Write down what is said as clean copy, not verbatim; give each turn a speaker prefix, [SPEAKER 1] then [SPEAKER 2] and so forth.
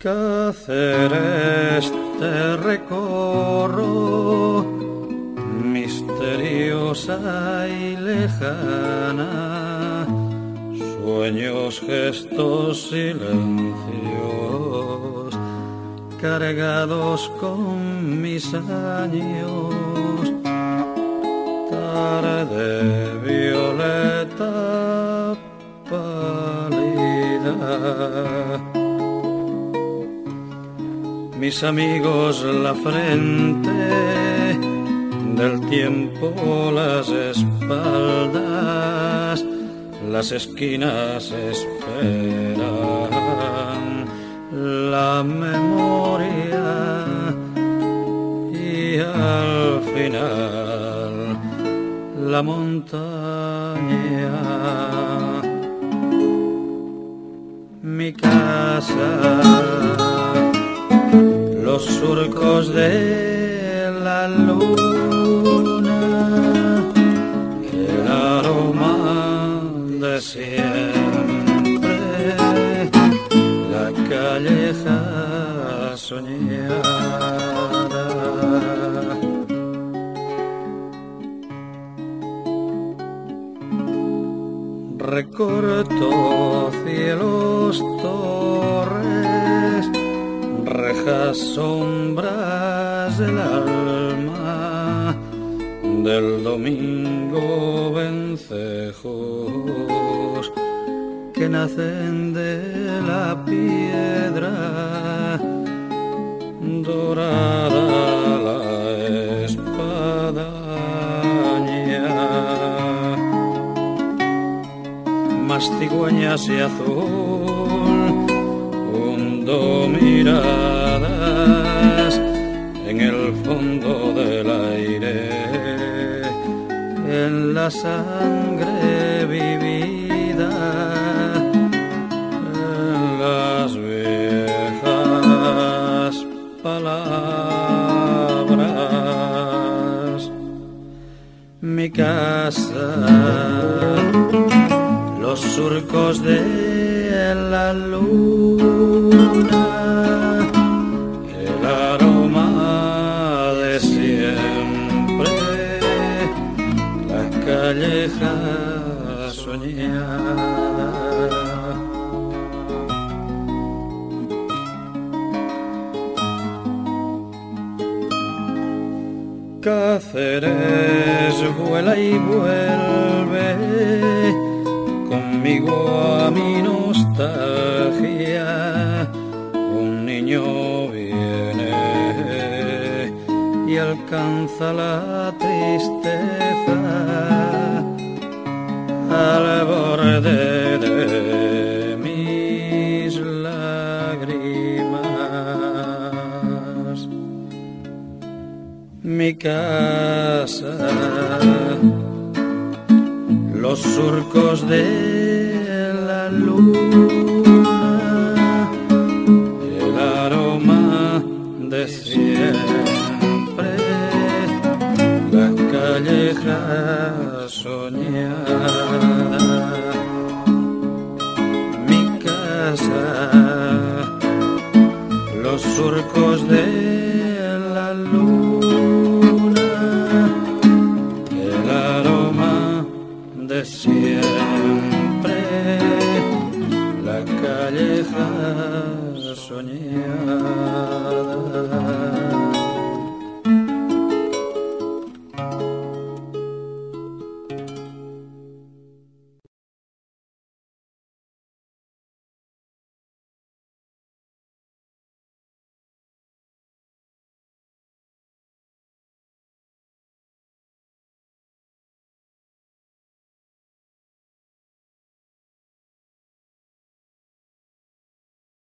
[SPEAKER 1] Cáceres te recorro, misteriosa y lejana, sueños, gestos, silencios, cargados con mis años. Tarde violeta pálida, mis amigos la frente, del tiempo las espaldas, las esquinas esperan la memoria y al final la montaña. Mi casa, los surcos de la luna, el aroma de siempre, la calleja soñada. Recorto cielos, torres, rejas, sombras del alma, del domingo vencejos que nacen de la piedra, dorada la espadaña, más cigüeñas y azul, hundo miradas en el fondo del aire, en la sangre vivida, en las viejas palabras. Mi casa, los surcos de la luna, el aroma de siempre, la calleja soñada. Cáceres vuela y vuelve conmigo a mi nostalgia. Un niño viene y alcanza la tristeza al borde de mis lágrimas. Mi casa, los surcos de la luna, el aroma de siempre, la calleja soñada. Mi casa, los surcos de la luna, el aroma de siempre, la calleja soñada.